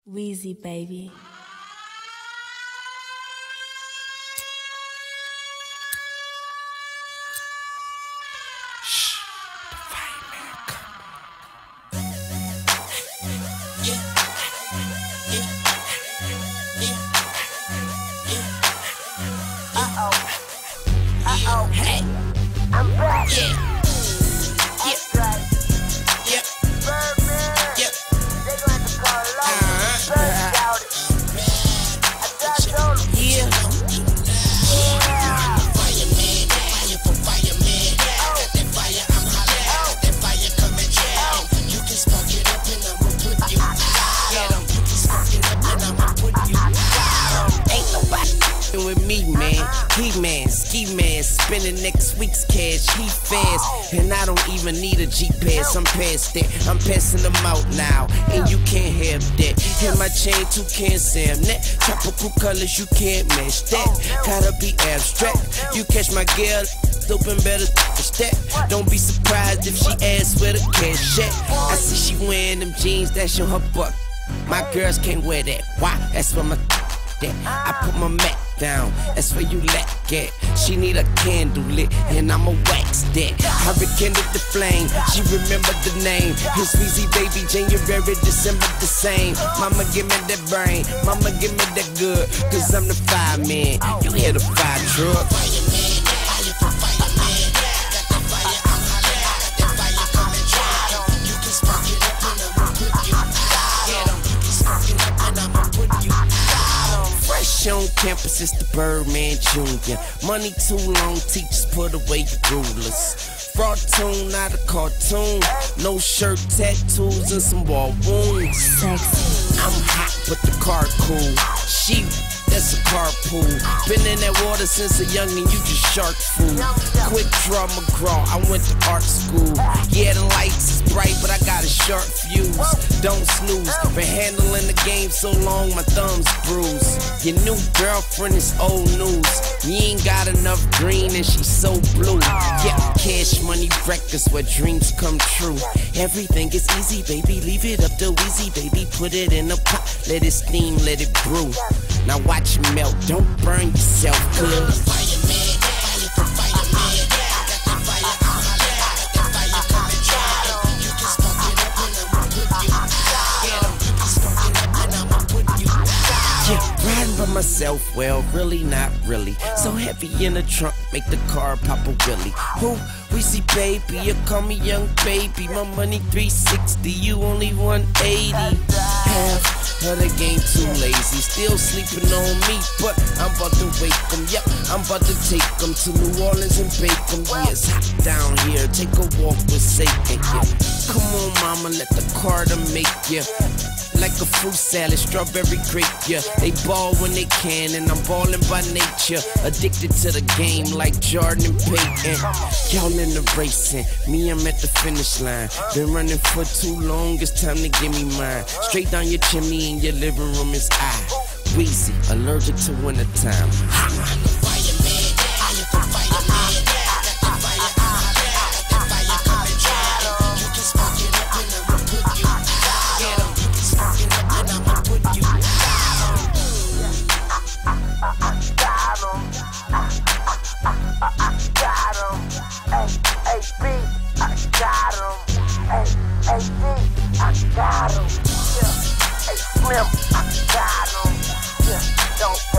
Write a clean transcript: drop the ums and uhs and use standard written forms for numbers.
Wheezy, baby. Shh, the fireman coming. Hey, I'm back. Yeah. With me, man, he man, ski man, spending next week's cash, he fast, and I don't even need a G-Pass, I'm past that, I'm passing them out now, and you can't have that, and my chain too can't Sam that, tropical colors, you can't match that, gotta be abstract, you catch my girl, open better that, don't be surprised if she asks where the cash at, I see she wearing them jeans, that's on her butt, my girls can't wear that, why, that's where my that, I put my Mac down, that's where you lack at. She need a candle lit, and I'ma wax that. I rekindled the flame, she remembered the name. It's Weezy, baby, January, December the same. Mama give me that brain, mama give me that good, cause I'm the fireman, you hear the fire truck. On campus, it's the Birdman Jr. Money too long, teachers put away your rulers. Fraud tune, not a cartoon. No shirt, tattoos, and some wall wounds. Sexy. I'm hot, but the car cool. She, that's a carpool. Been in that water since a youngin', you just shark food. Quick draw McGraw, I went to art school. Yeah, the lights is bright, but I got a sharp fuse. Don't snooze, been handling the game so long, my thumb's bruised. Your new girlfriend is old news. You ain't got enough green and she's so blue. Yeah, cash money breakfast where dreams come true. Everything is easy, baby, leave it up to Weezy, baby. Put it in a pot, let it steam, let it brew. Now watch it melt, don't burn yourself, cuz by myself, well, really not really. So heavy in the trunk, make the car pop a wheelie. Who? Weezy, baby, you call me young baby. My money 360, you only 180. Half of the game too lazy, still sleeping on me, but I'm about to wake them. Yep, I'm about to take them to New Orleans and bake them. Yeah, it's hot down here, take a walk with Satan. Yeah. Come on, mama, let the Carter make ya. Like a fruit salad, strawberry grape, yeah. They ball when they can, and I'm ballin' by nature. Addicted to the game like Jordan and Peyton. Y'all in the racing, me, I'm at the finish line. Been running for too long, it's time to give me mine. Straight down your chimney in your living room is I. Weezy, allergic to wintertime. I got him. Yeah. Hey, Slim, I got him. Yeah. Don't